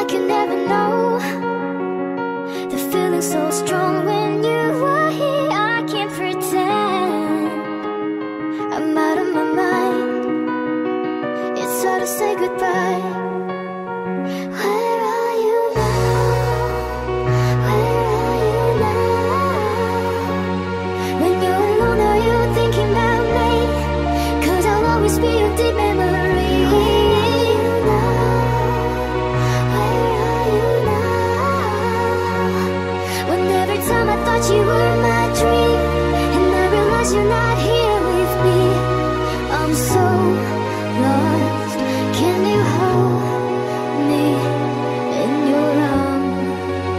like you never know. The feeling's so strong when you are here. I can't pretend I'm out of my mind. It's hard to say goodbye. Where are you now? Where are you now? When you're alone, are you thinking about me? 'Cause I'll always be your deep memory. I thought you were my dream, and I realize you're not here with me. I'm so lost. Can you hold me in your arms?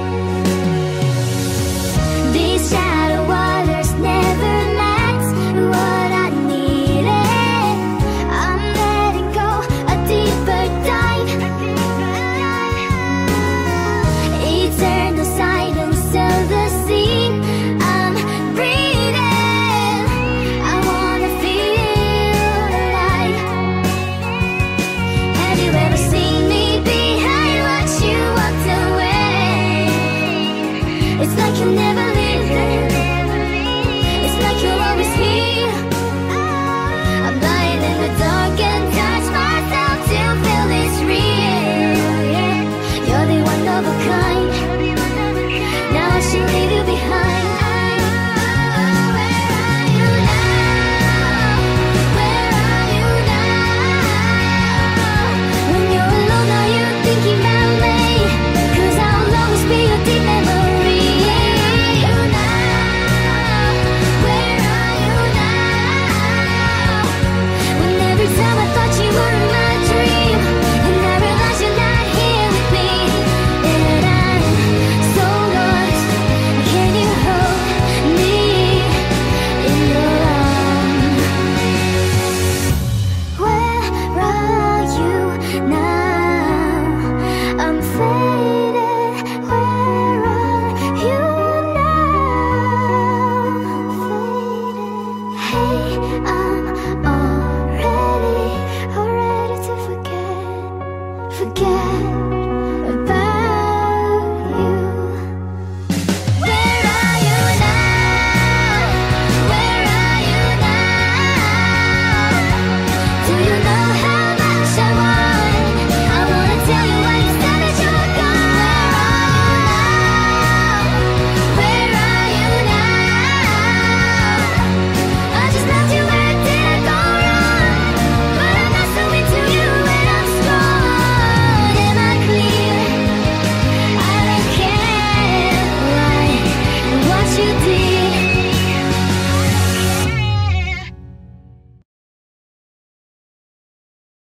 These shallow waters never met what I needed. I'm letting go, a deeper dive. Eternal silence of the sea. I'm breathing. I wanna feel alive. Have you ever seen me behind what you walked away? It's like you never leave. It's like you're always here. I'm lying in the dark and touch myself to feel it's real. You're the one of a kind. Now I should leave you behind. Where are you now? Where are you now? When you're alone, are you thinking about me? 'Cause I'll always be your deep memory. Where are you now? Where are you now? When every time I thought you were my dream, and I realize you're not here with me, and I'm so lost. Can you hold me in your arms? Where are you now? I'm faded. Where are you now? Faded. Hey, I'm already to forget.